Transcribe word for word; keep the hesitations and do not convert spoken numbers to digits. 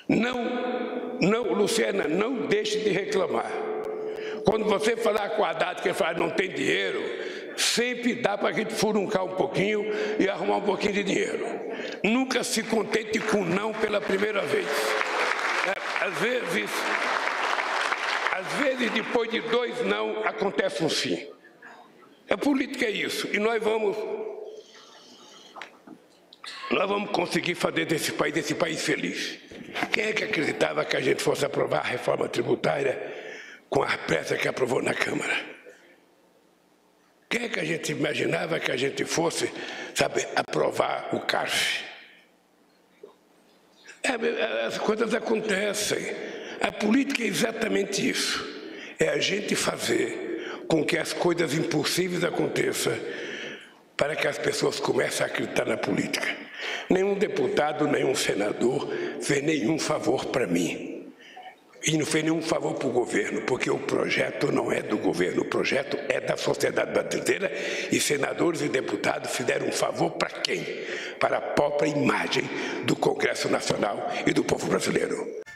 Não, não, Luciana, não deixe de reclamar. Quando você falar com a Haddad que ele fala não tem dinheiro, sempre dá para a gente furuncar um pouquinho e arrumar um pouquinho de dinheiro. Nunca se contente com não pela primeira vez. Às vezes, às vezes depois de dois não, acontece um sim. A política é isso. E nós vamos, nós vamos conseguir fazer desse país, desse país feliz. Quem é que acreditava que a gente fosse aprovar a reforma tributária com a pressa que aprovou na Câmara? Quem é que a gente imaginava que a gente fosse, sabe, aprovar o CARF? É, as coisas acontecem. A política é exatamente isso. É a gente fazer com que as coisas impossíveis aconteçam para que as pessoas comecem a acreditar na política. Nenhum deputado, nenhum senador fez nenhum favor para mim. E não fez nenhum favor para o governo, porque o projeto não é do governo, o projeto é da sociedade brasileira e senadores e deputados fizeram um favor para quem? Para a própria imagem do Congresso Nacional e do povo brasileiro.